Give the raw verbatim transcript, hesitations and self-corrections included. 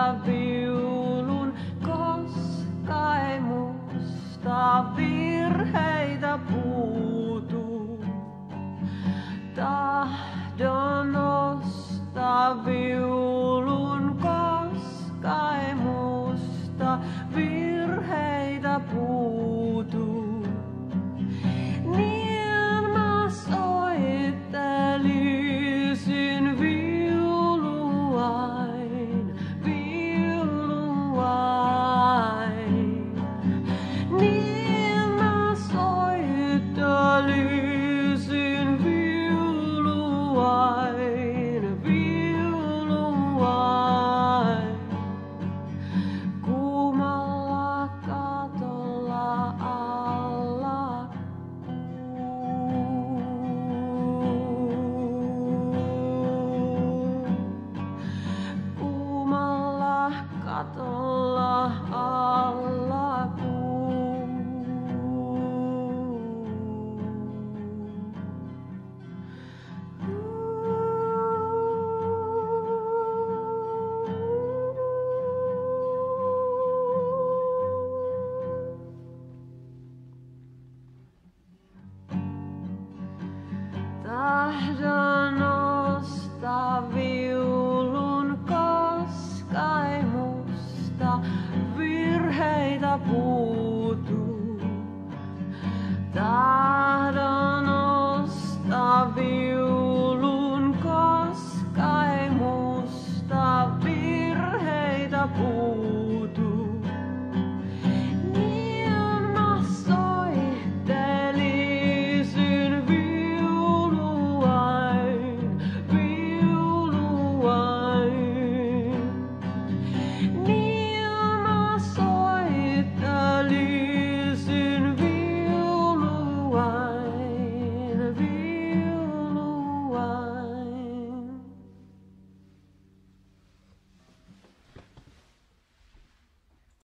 viulun, koska ei musta virheitä puutu. Tahdon nostaa viulun, koska ei musta virheitä puutu. Niin mä soittelisin viuluain, viuluain. Niin mä soittelisin viuluain, viuluain. Kuumalla katolla alla kuumalla katolla alla kuu. Tahdon nostaa viulun, koska ei musta virheitä puutu.